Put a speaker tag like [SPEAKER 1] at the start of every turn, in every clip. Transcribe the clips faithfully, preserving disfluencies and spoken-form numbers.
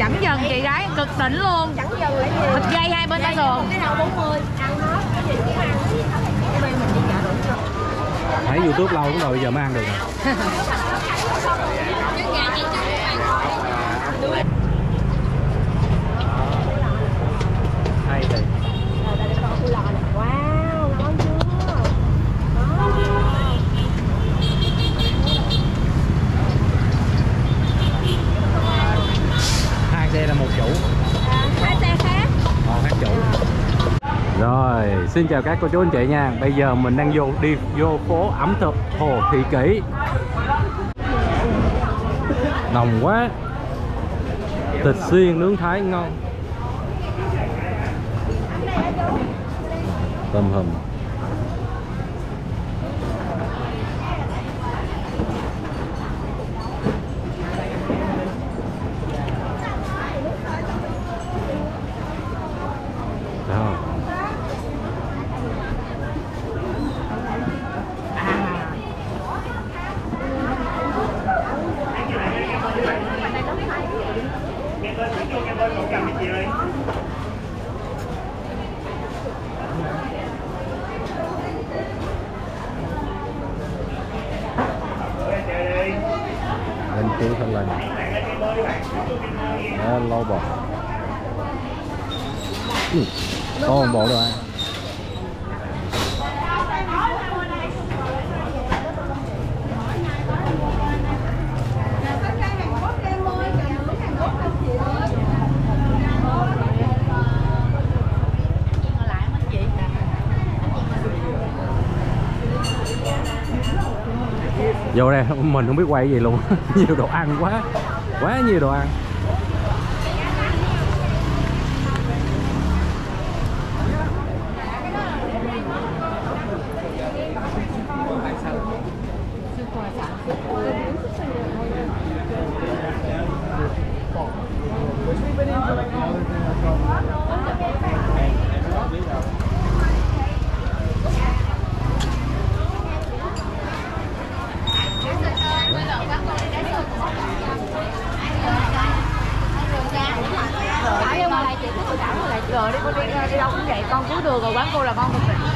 [SPEAKER 1] Chẩm dần chị gái, cực đỉnh luôn.
[SPEAKER 2] Chẩm dần là gì?
[SPEAKER 1] Thịt dây hai bên tay sườn.
[SPEAKER 2] Cái nào bốn mươi, ăn hết, cái gì cũng ăn. Cái bên mình đi chợ đủ chưa?
[SPEAKER 3] Thấy YouTube lâu cũng rồi, bây giờ mới ăn được. Hay thì.
[SPEAKER 2] Wow, ngon chưa?
[SPEAKER 3] Hai xe là một chủ.
[SPEAKER 2] À, hai xe khác.
[SPEAKER 3] Còn khác chủ. Rồi, xin chào các cô chú anh chị nha. Bây giờ mình đang vô đi vô phố ẩm thực Hồ Thị Kỷ. Nồng quá. Thịt xiên nướng Thái ngon. Tôm hùm. Đó. Lên chú thanh lần đó, lâu bò. Ừ. Có một bộ rồi. Vô đây mình không biết quay gì luôn. Nhiều đồ ăn quá, quá nhiều đồ ăn.
[SPEAKER 1] Rồi đi, con đi, đi đâu cũng vậy, con cuối đường rồi quán cô là con cực đỉnh.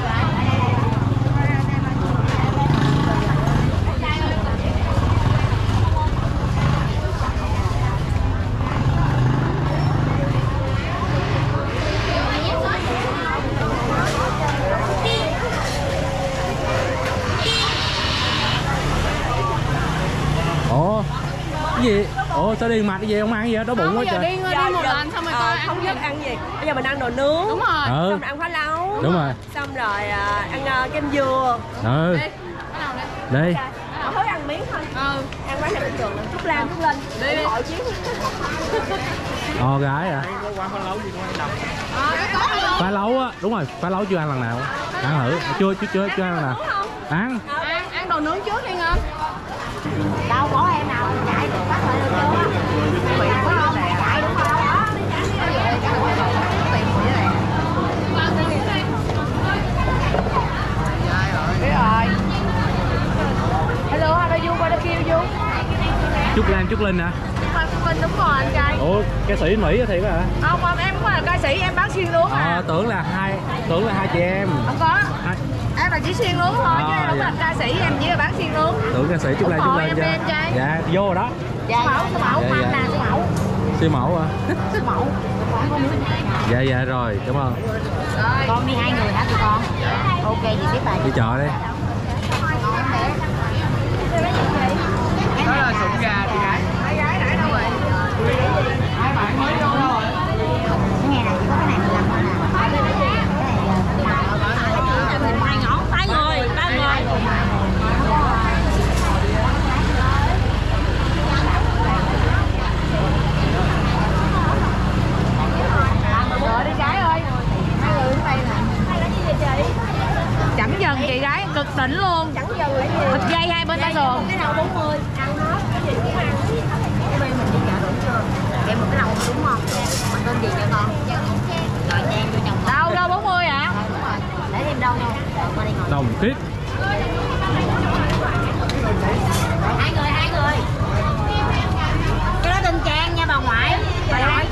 [SPEAKER 3] Ủa cái gì? Ủa sao đi mặt cái gì không ăn gì hết, đói bụng quá trời.
[SPEAKER 1] Đi, đi một lần xong rồi coi
[SPEAKER 2] không biết ăn gì. Bây giờ mình ăn đồ nướng.
[SPEAKER 1] Đúng rồi.
[SPEAKER 3] Ừ.
[SPEAKER 2] Xong rồi ăn phá lấu.
[SPEAKER 3] Đúng rồi.
[SPEAKER 2] Xong rồi à, ăn uh, kem dừa.
[SPEAKER 3] Ừ. Đi.
[SPEAKER 2] Không thôi ăn miếng thôi.
[SPEAKER 1] Ừ.
[SPEAKER 2] Ăn quán này bình thường là Trúc Lam, Trúc Linh.
[SPEAKER 1] Đi đi.
[SPEAKER 2] Hội chiến.
[SPEAKER 3] Ồ gái à. Phá lấu á, đúng rồi, phá lấu chưa ăn lần nào. Ăn thử, chưa chưa chưa chưa ăn lần nào. Ăn.
[SPEAKER 1] Ăn, ăn đồ nướng trước đi Ngân.
[SPEAKER 2] Đâu có em nào chạy được bắt lại được chưa? Mày có không? Mày chạy đúng không?
[SPEAKER 1] Biết rồi. Hello, how are you? What are you?
[SPEAKER 3] Trúc Lam, Trúc Linh hả?
[SPEAKER 1] Trúc Linh đúng rồi anh trai.
[SPEAKER 3] Ủa, ca sĩ Mỹ á thiệt hả?
[SPEAKER 1] Không, không, em cũng là ca sĩ, em bán xiên nướng
[SPEAKER 3] À,
[SPEAKER 1] à.
[SPEAKER 3] tưởng là hai tưởng là hai chị em.
[SPEAKER 1] Không có.
[SPEAKER 3] Hai.
[SPEAKER 1] Em là chỉ xiên nướng thôi,
[SPEAKER 3] À,
[SPEAKER 1] chứ em không
[SPEAKER 3] dạ.
[SPEAKER 1] là ca sĩ, em chỉ là bán xiên nướng.
[SPEAKER 3] Tưởng ca sĩ Trúc Lam, Trúc
[SPEAKER 1] Rồi,
[SPEAKER 3] Linh
[SPEAKER 1] em em trai.
[SPEAKER 3] Dạ, vô rồi đó.
[SPEAKER 2] Dạ, mẫu, siêu mẫu,
[SPEAKER 3] Dạ,
[SPEAKER 2] mặt
[SPEAKER 3] dạ.
[SPEAKER 2] nè, siêu mẫu.
[SPEAKER 3] Siêu mẫu hả?
[SPEAKER 2] Siêu mẫu.
[SPEAKER 3] Dạ dạ rồi, cảm ơn.
[SPEAKER 1] Rồi.
[SPEAKER 2] Con đi hai người hả tụi con? Ok, chị tiếp bài.
[SPEAKER 3] Đi chợ đi.
[SPEAKER 1] Đó là sụn gà chị gái. Hai gái nãy đâu rồi? Hai bạn mới vô đâu rồi?
[SPEAKER 2] Cái ngày này chỉ có cái này mười lăm thôi nè. Cái này hai ngón, ba người, ba người.
[SPEAKER 1] Rồi đi gái ơi. Hai người ở đây nè.
[SPEAKER 2] Hai cái gì vậy chị?
[SPEAKER 1] Chẩm dần chị gái, cực đỉnh luôn.
[SPEAKER 2] Chẳng dần là gì?
[SPEAKER 1] Thịt dây hai bên tay sườn.
[SPEAKER 2] Cái nào bốn mươi, ăn hết, cái gì cũng ăn. Cái bên mình đi chợ đủ chưa? Kèm một cái lòng đúng không? Mình tên gì cho con? Rồi trang vô chồng.
[SPEAKER 1] Đâu đâu bốn mươi hả?
[SPEAKER 2] Đúng rồi. Để thêm đâu không? Rồi qua đây ngồi.
[SPEAKER 3] Đồng Tiết.
[SPEAKER 2] Hai người, hai người. Cái đó tên Trang nha bà ngoại. Bà nội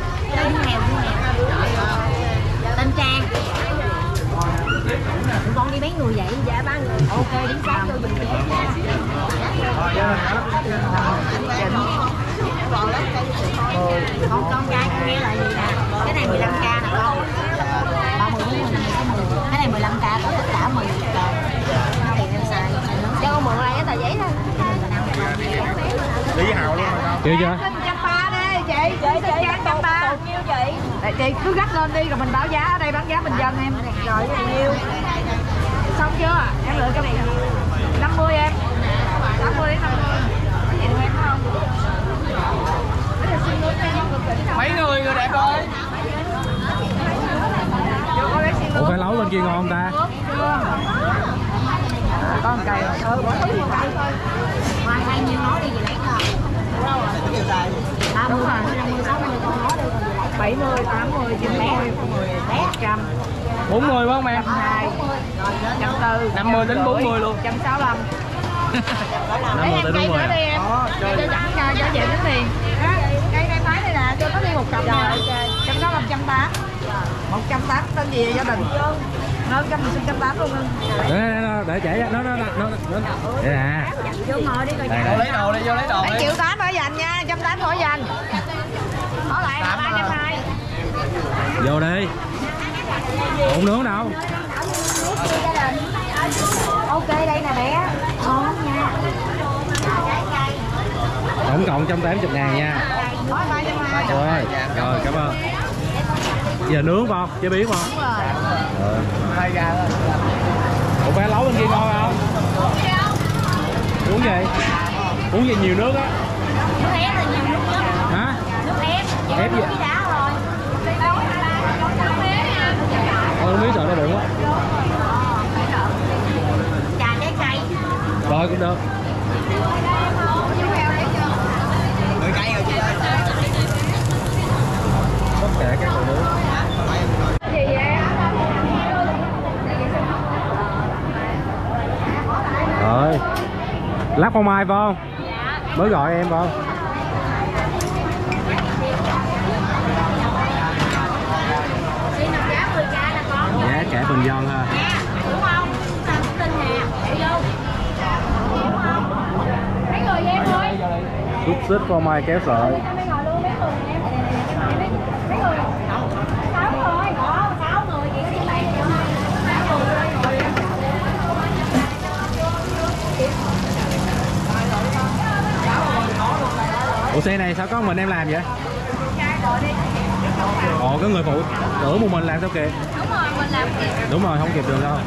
[SPEAKER 2] Con con trai con nghe lại gì nè. Cái này mười lăm k nè con. ba mươi bốn mươi năm mươi. Cái này mười lăm k có tất cả mười k. Cho con mượn lại cái tờ giấy thôi.
[SPEAKER 1] Lý Hào luôn rồi
[SPEAKER 3] Chưa chưa?
[SPEAKER 2] một trăm ba đi chị, chị chị một trăm ba. Nhiêu chị? Chị cứ gắt lên đi rồi mình báo giá, ở đây bán giá bình dân em. Rồi cái này nhiêu? Xong chưa? Em lựa cái này năm mươi em. tám mươi đến năm mươi. Có gì được em không?
[SPEAKER 1] mấy người người đẹp ơi.
[SPEAKER 3] Ủa phải lấu bên kia ngon không ta?
[SPEAKER 2] Có một cây rồi. Ừ, bỏ thứ một cây thôi. Ngoài hai nhiêu nói đi gì lấy rồi. ba mươi, năm mươi, sáu mươi con nói đi còn gì lấy. bảy mươi, tám mươi, chín mươi, một trăm.
[SPEAKER 1] bốn mươi phải không em?
[SPEAKER 2] hai, một trăm tư,
[SPEAKER 1] năm mươi đến bốn mươi luôn.
[SPEAKER 2] một trăm sáu mươi lăm.
[SPEAKER 3] năm mươi tới đúng rồi.
[SPEAKER 2] Đi em. Cho chẳng cho cho về tính tiền. Cây cây phái này nè, cho nó đi một cặp rồi. một trăm sáu mươi lăm, một trăm tám mươi. một trăm tám mươi tên gì gia đình? Nó trăm một trăm tám luôn.
[SPEAKER 3] Để để để nó nó nó nó nó. Đây nè.
[SPEAKER 2] Vô ngồi đi rồi.
[SPEAKER 1] Vô lấy đồ đi, vô lấy đồ đi.
[SPEAKER 2] bảy triệu tám khỏi dành nha, một trăm tám mươi khỏi dành. Có lại là ba trăm hai.
[SPEAKER 3] Vô đi. Ủa nướng đâu?
[SPEAKER 2] Ok đây nè bé. Ngon lắm nha.
[SPEAKER 3] Tổng cộng một trăm tám mươi ngàn nha. Rồi, rồi cảm ơn. Giờ nướng không? Chế biến không?
[SPEAKER 2] Đúng rồi.
[SPEAKER 3] Rồi.
[SPEAKER 1] Hai gà thôi.
[SPEAKER 3] Ủa bé lấu bên kia ngon không? Uống gì? Uống gì nhiều nước á?
[SPEAKER 2] Nước ép là nhiều nước nhất.
[SPEAKER 3] Hả?
[SPEAKER 2] Nước ép.
[SPEAKER 3] Ép gì?
[SPEAKER 2] Đá rồi.
[SPEAKER 3] Ờ, miếng sợ nó bự quá.
[SPEAKER 2] Trà trái cây.
[SPEAKER 3] Rồi cũng được.
[SPEAKER 1] mười cây rồi chị ơi.
[SPEAKER 3] Tất cả các đồ nướng.
[SPEAKER 2] Gì vậy?
[SPEAKER 3] Rồi. Lát phô mai phải không? Mới gọi em phải không? Giá cả bình dân ha.
[SPEAKER 2] Đúng không? Tao tin nè. Để vô. Đúng không? Mấy người em thôi.
[SPEAKER 3] Xúc xích phô mai kéo sợi.
[SPEAKER 2] Mấy người luôn, mấy người em. Mấy người. Sáu người. Đó, sáu người chị có đi bay được không? Sáu người.
[SPEAKER 3] Ủa xe này sao có mình em làm vậy? Ồ có người phụ tưởng một mình làm sao kìa?
[SPEAKER 2] Đúng rồi, mình làm kịp.
[SPEAKER 3] Đúng rồi, không kịp được đâu.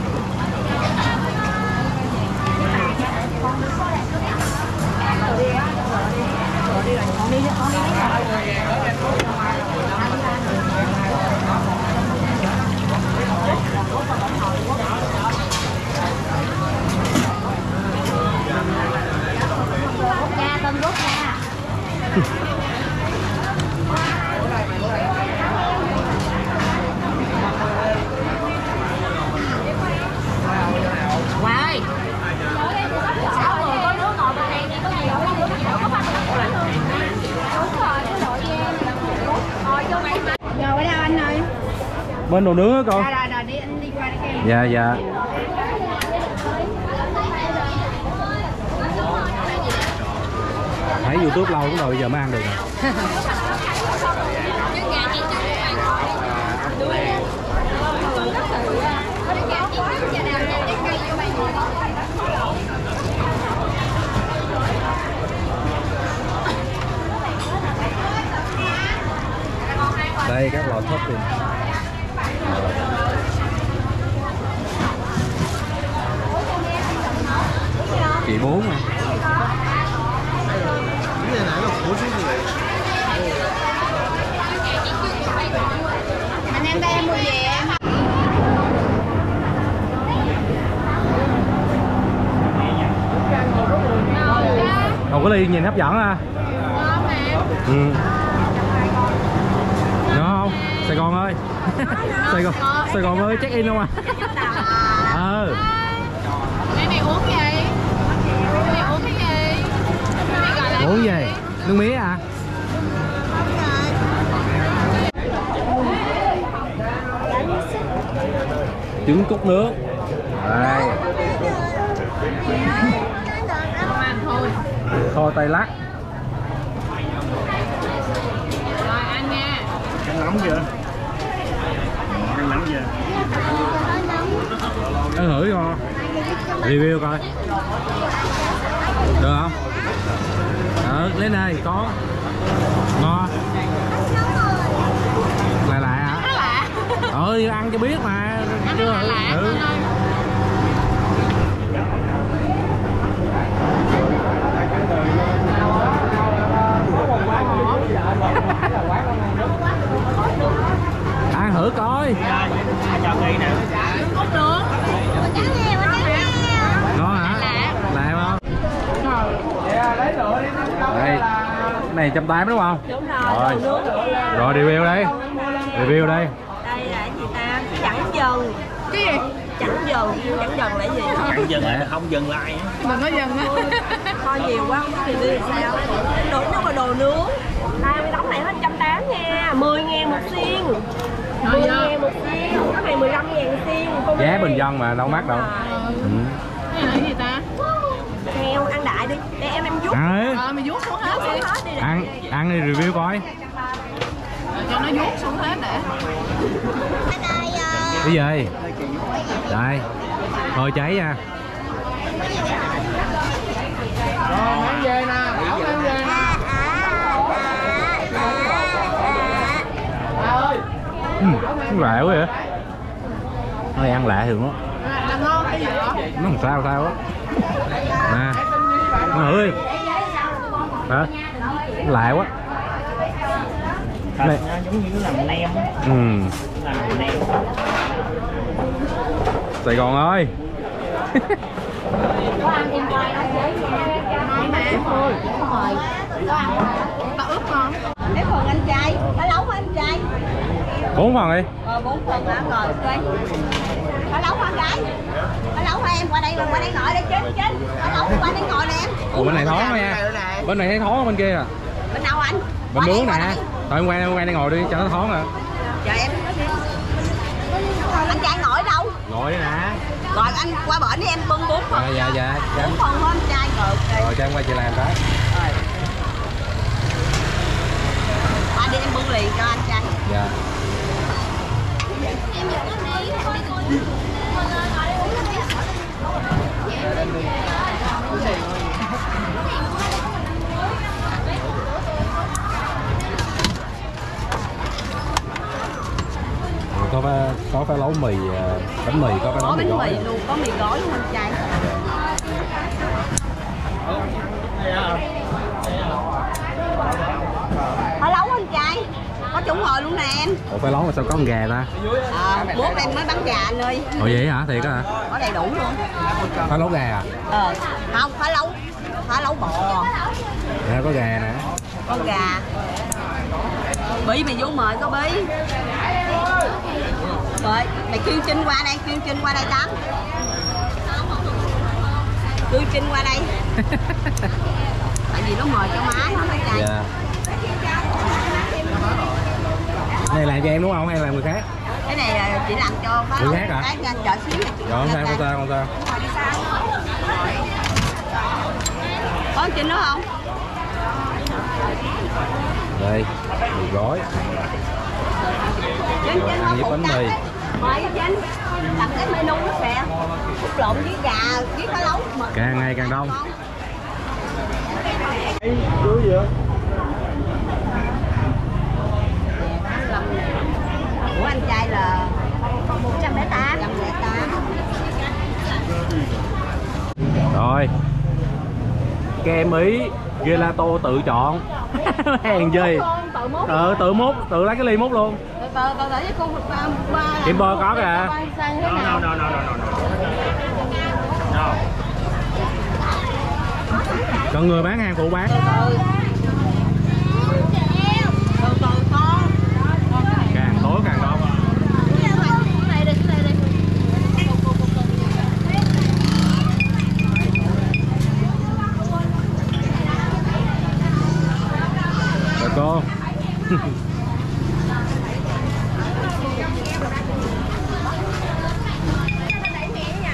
[SPEAKER 2] Nha, Tân Quốc nha. Wow ơi. Sáu người có nước ngồi bên đây có gì không? Có phát đúng rồi, cái đội em. Ngồi vô đây mà. Ngồi ở đâu anh ơi?
[SPEAKER 3] Bên đồ nướng á con.
[SPEAKER 2] Rồi rồi rồi đi anh đi qua đây em.
[SPEAKER 3] Dạ dạ. Thấy YouTube lâu cũng rồi giờ mới ăn được. Đây các loại topping. Chị bốn nè.
[SPEAKER 2] Anh em đây em mua gì em?
[SPEAKER 3] Còn có ly nhìn hấp dẫn ha.
[SPEAKER 2] Ngon nè.
[SPEAKER 3] Ừ. Ngon không? Sài Gòn ơi. Sài Gòn, Sài Gòn ơi check in không à? Ờ.
[SPEAKER 2] Đây này uống gì? Đây này uống cái gì?
[SPEAKER 3] Uống gì? Nước mía à? Trứng cút nước. Đây. Kho tay lắc.
[SPEAKER 2] Rồi ăn
[SPEAKER 4] nóng chưa? Ăn nóng chưa?
[SPEAKER 3] Ăn thử coi, review coi được không? Ờ, lấy này có ngon lạ lạ hả? Ừ, ăn cho biết mà.
[SPEAKER 2] Ăn lạ lạ
[SPEAKER 3] ừ. Ăn thử coi.
[SPEAKER 4] Chào Nghi nè.
[SPEAKER 2] Không được.
[SPEAKER 3] Ngon hả? Lạ không? Đây, cái này trăm tám đúng không?
[SPEAKER 2] Đúng rồi.
[SPEAKER 3] Rồi, rồi review đây. Review đây.
[SPEAKER 2] Đây là cái gì ta? Chẳng dần. Cái gì? Chẳng dần. Chẳng dần là cái gì?
[SPEAKER 4] Chẳng dừng lại, không dừng lại.
[SPEAKER 2] Đừng có dần á. Kho nhiều quá, thì đi sao? Đồ nó là đồ nướng. Đây, cái đóng này hết một trăm tám mươi nha. mười ngàn một xiên. mười ngàn một xiên. Cái này mười lăm ngàn xiên.
[SPEAKER 3] Giá bình dân mà đâu mắc đâu. Ừ.
[SPEAKER 2] Cái này gì ta? Heo, ăn đại đi. Để em em vuốt.
[SPEAKER 3] À,
[SPEAKER 2] Ờ, mày vuốt xuống hết đi. đi
[SPEAKER 3] ăn ăn đi review coi.
[SPEAKER 2] Cho nó vuốt xuống hết để.
[SPEAKER 3] Cái gì? Đây. Thôi cháy nha.
[SPEAKER 1] Rồi, mang về nè, Bảo mang về nè. Bà ơi.
[SPEAKER 3] Ừ, lạ quá vậy. Nó này ăn lạ thường đó.
[SPEAKER 2] Là ngon cái gì đó?
[SPEAKER 3] Nó làm sao sao á. Nè. Nó ơi. Hả? Lạ quá.
[SPEAKER 4] Này. Nó giống như nó làm nem.
[SPEAKER 3] Ừ.
[SPEAKER 4] Làm nem.
[SPEAKER 3] Sài Gòn ơi.
[SPEAKER 2] Có ăn em quay không? Ngon mà. Tao ướp ngon. Cái phần anh trai, cá lấu hả anh trai?
[SPEAKER 3] Bốn phần đi.
[SPEAKER 2] Ờ bốn phần hả? Rồi ok. Cá lấu hả gái? Cá lấu hả em? Qua đây qua đây ngồi đây chết chết. Cá lấu qua đây ngồi nè em.
[SPEAKER 3] Ủa bên này thoáng thôi nha. Bên này thấy thoáng bên kia à.
[SPEAKER 2] Bên đâu anh?
[SPEAKER 3] Bên nướng nè. Thôi em qua qua đây ngồi đi cho nó thoáng à.
[SPEAKER 2] Dạ em. Anh trai ngồi đâu?
[SPEAKER 3] Ngồi đây nè.
[SPEAKER 2] Rồi anh qua bển đi em bưng bốn phần.
[SPEAKER 3] Dạ dạ dạ.
[SPEAKER 2] Bốn phần hả anh trai? Rồi ok.
[SPEAKER 3] Rồi cho em qua chị làm cái.
[SPEAKER 2] Qua đi em bưng liền cho anh trai.
[SPEAKER 3] Dạ. Có phải, có phải nấu mì bánh mì, có phải nấu
[SPEAKER 2] Có
[SPEAKER 3] mì
[SPEAKER 2] bánh
[SPEAKER 3] gói
[SPEAKER 2] mì luôn, có mì gói luôn anh trai. Có lấu anh trai, có trúng hồi luôn nè em.
[SPEAKER 3] Ủa phải nấu mà sao có con gà ta?
[SPEAKER 2] À, bố em mới bán gà anh ơi.
[SPEAKER 3] Ủa vậy hả? Thiệt hả?
[SPEAKER 2] Có đầy đủ luôn.
[SPEAKER 3] Phải nấu gà à?
[SPEAKER 2] Ờ, không, phải lấu, phải lấu bò.
[SPEAKER 3] Dạ có gà nè.
[SPEAKER 2] Con gà. Bí mày vô mời có bí. Rồi, mày kêu Trinh qua đây, kêu Trinh qua đây tắm. Kêu Trinh qua đây. Tại vì nó mời cho má nó phải trai.
[SPEAKER 3] Dạ. Này làm cho em đúng không hay là người khác?
[SPEAKER 2] Cái này là chị làm cho phá
[SPEAKER 3] Người khác hả?
[SPEAKER 2] Cái chợ xíu này chị.
[SPEAKER 3] Rồi không sao không sao không sao.
[SPEAKER 2] Có Trinh nữa không?
[SPEAKER 3] Đây, mì gói.
[SPEAKER 2] Trinh
[SPEAKER 3] Rồi
[SPEAKER 2] Trinh
[SPEAKER 3] ăn với
[SPEAKER 2] phụ
[SPEAKER 3] bánh
[SPEAKER 2] tặng
[SPEAKER 3] mì.
[SPEAKER 2] đấy. Mời Trinh. Làm cái menu nó kìa. Út lộn với gà với cá lấu.
[SPEAKER 3] Càng ngày càng đông.
[SPEAKER 4] Chú gì vậy?
[SPEAKER 2] Của anh trai là một trăm lẻ tám.
[SPEAKER 3] Rồi. Kem Ý gelato tự chọn. Hàng gì? Tự tự múc, tự lấy cái ly múc luôn.
[SPEAKER 2] Từ từ từ với cô qua.
[SPEAKER 3] Kim bơ có kìa.
[SPEAKER 4] No, no, no, no, no, no. No.
[SPEAKER 3] Còn người bán hàng phụ bán.
[SPEAKER 2] Từ từ con.
[SPEAKER 3] Càng tối càng đông. Rồi cô.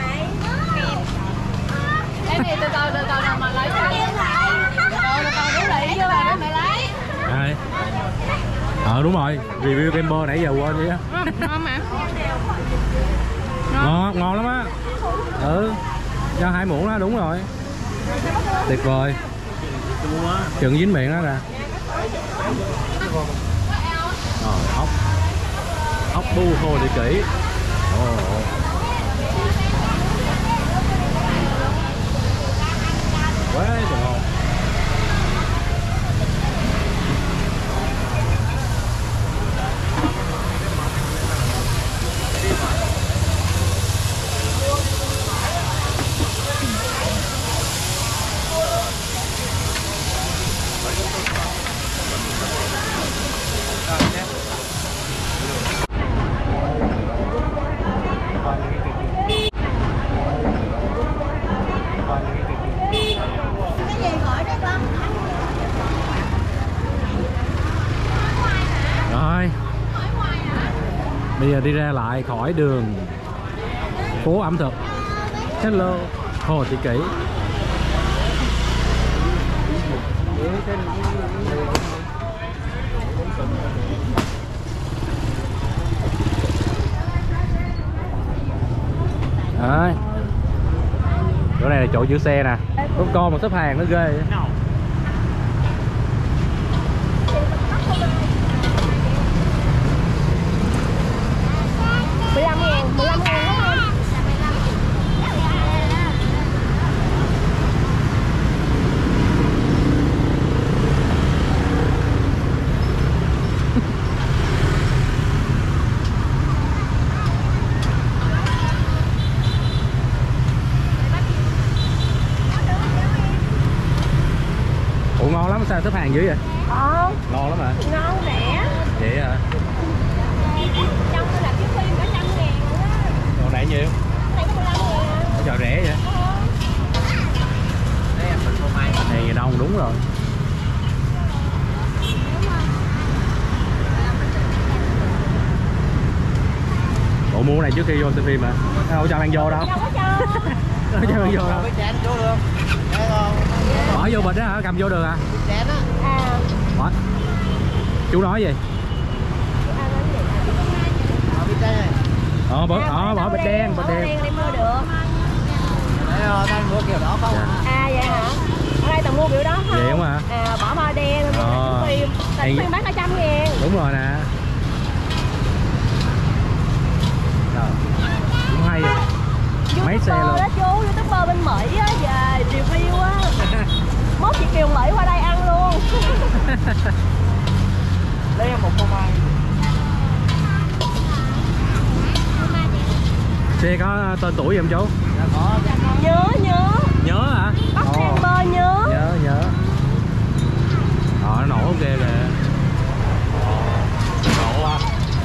[SPEAKER 2] Cái này từ từ từ từ mà lấy cái từ từ từ từ
[SPEAKER 3] Ờ đúng rồi, review kem bơ nãy giờ quên đi á.
[SPEAKER 1] Ngon mà.
[SPEAKER 3] Ngon, ngon lắm á. Ừ, cho hai muỗng đó, đúng rồi. Tuyệt vời. Chừng dính miệng đó nè. Rồi, ốc. Ốc bu thô địa kỷ. Ồ. Quá trời ngon. Rồi, bây giờ đi ra lại khỏi đường phố ẩm thực Hello Hồ Thị Kỷ. Đấy, chỗ này là chỗ giữ xe nè, có con mà xếp hàng nó ghê vậy.
[SPEAKER 2] mười lăm ngàn, mười lăm ngàn đúng không?
[SPEAKER 3] Ủa ngon lắm, sao xếp hàng dữ vậy?
[SPEAKER 2] Ờ,
[SPEAKER 3] Ngon lắm hả?
[SPEAKER 2] ngon rẻ.
[SPEAKER 3] Vậy hả?
[SPEAKER 2] Trong tôi làm chiếc phim cả trăm ngàn luôn á.
[SPEAKER 3] Còn nãy nhiêu?
[SPEAKER 2] Này có mười lăm ngàn.
[SPEAKER 3] Nó chợ rẻ vậy? Này đông đúng rồi. Ủa mua này trước khi vô xem phim hả? Đâu cho ăn vô đâu?
[SPEAKER 2] Đâu có cho.
[SPEAKER 3] Đâu cho ăn vô đâu? Bỏ vô bịch đó hả? Cầm vô được hả?
[SPEAKER 2] À.
[SPEAKER 3] Bỏ. Chú nói gì? Ờ bỏ, ờ, bỏ bịch đen, bịch đen.
[SPEAKER 2] Đen mua được.
[SPEAKER 1] Mua kiểu đó không?
[SPEAKER 2] À vậy hả? Ở đây tao mua kiểu đó không?
[SPEAKER 3] Vậy không hả?
[SPEAKER 2] À bỏ bao đen mua
[SPEAKER 3] Ờ.
[SPEAKER 2] phim. Tại phim bán cả trăm ngàn.
[SPEAKER 3] Đúng rồi nè. Rồi. Cũng hay vậy. Mấy xe luôn.
[SPEAKER 2] Đó chú, YouTuber bên Mỹ á, về review á. Mốt chị Kiều Mỹ qua đây ăn luôn.
[SPEAKER 1] Đây là một phô mai.
[SPEAKER 3] Xe có tên tuổi gì không chú?
[SPEAKER 1] Dạ có.
[SPEAKER 2] Nhớ nhớ.
[SPEAKER 3] Nhớ hả?
[SPEAKER 2] Bắt
[SPEAKER 3] Ồ.
[SPEAKER 2] đang bơ nhớ.
[SPEAKER 3] Nhớ nhớ. Ờ nó nổ ghê kìa. Nổ quá.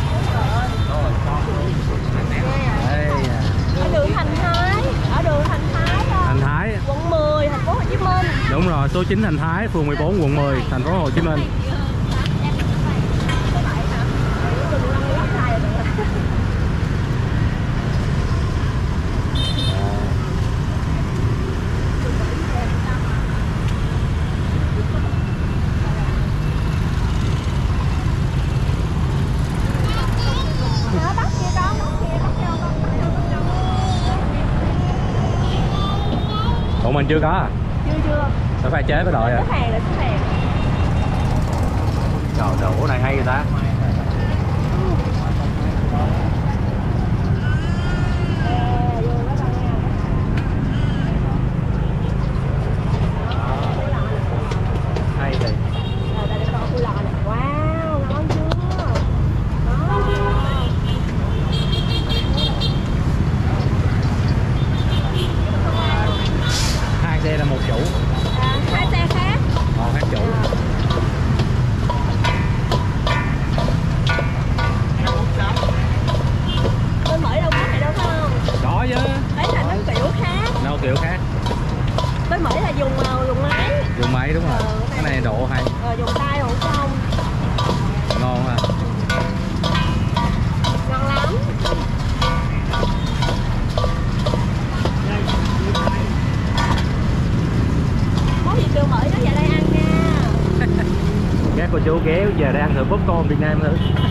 [SPEAKER 3] Đây.
[SPEAKER 2] Ở đường Thành Thái, ở đường Thành Thái thôi.
[SPEAKER 3] Thành Thái.
[SPEAKER 2] Quận mười, thành phố Hồ Chí Minh.
[SPEAKER 3] Đúng rồi, số chín Thành Thái, phường mười bốn, quận mười, thành phố Hồ Chí Minh. Ủa mình chưa có à?
[SPEAKER 2] Chưa chưa.
[SPEAKER 3] Phải pha chế với đội à?
[SPEAKER 2] Xếp hàng là xếp hàng.
[SPEAKER 3] Trời đồ này hay người ta. Hay thì.
[SPEAKER 2] Wow, ngon chưa? Ngon chưa?
[SPEAKER 3] Hai xe là một chủ.
[SPEAKER 2] À, hai xe khác.
[SPEAKER 3] Còn khác chủ. các cô chú ghé về đây ăn thử popcorn Việt Nam thử.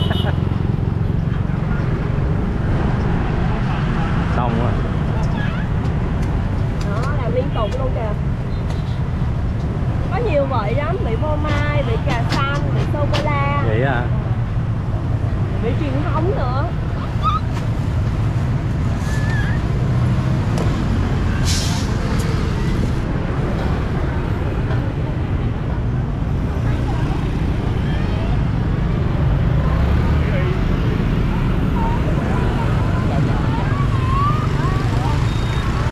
[SPEAKER 3] Xong rồi.
[SPEAKER 2] Đó, làm liên tục luôn kìa. Có nhiều vị lắm, vị phô mai, vị trà xanh, vị sô cô la,
[SPEAKER 3] Vậy à?
[SPEAKER 2] vị truyền thống nữa.